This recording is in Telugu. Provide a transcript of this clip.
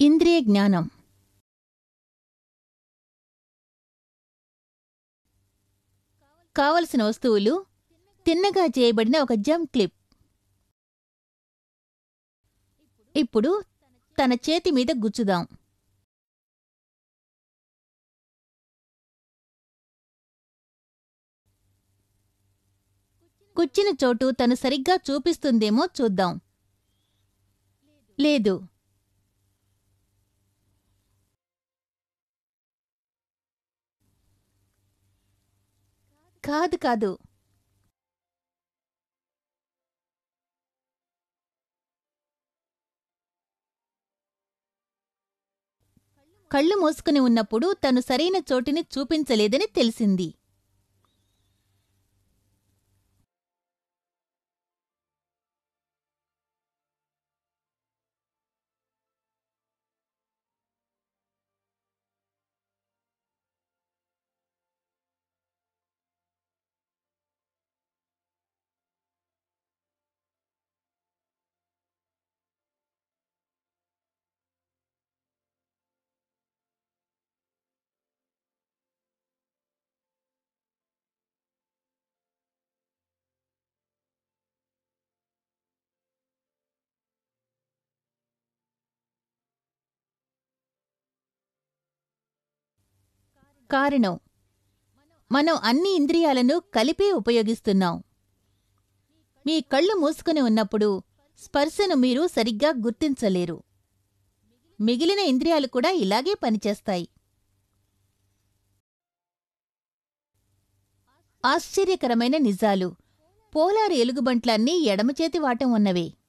ఇంద్రియ జ్ఞానం. కావలసిన వస్తువులు: తిన్నగా చేయబడిన ఒక జమ్ క్లిప్. ఇప్పుడు తన చేతి మీద గుచ్చుదాం. కుచ్చిన చోటు తను సరిగ్గా చూపిస్తుందేమో చూద్దాం. లేదు. కాదు కాదు. కళ్ళు మూసుకుని ఉన్నప్పుడు తను సరైన చోటిని చూపించలేదని తెలిసింది. కారణం: మనం అన్ని ఇంద్రియాలను కలిపి ఉపయోగిస్తున్నాం. మీ కళ్ళు మూసుకుని ఉన్నప్పుడు స్పర్శను మీరు సరిగ్గా గుర్తించలేరు. మిగిలిన ఇంద్రియాలు కూడా ఇలాగే పనిచేస్తాయి. ఆశ్చర్యకరమైన నిజాలు: పోలార్ ఎలుగుబంట్లన్నీ ఎడమచేతి వాటం ఉన్నవే.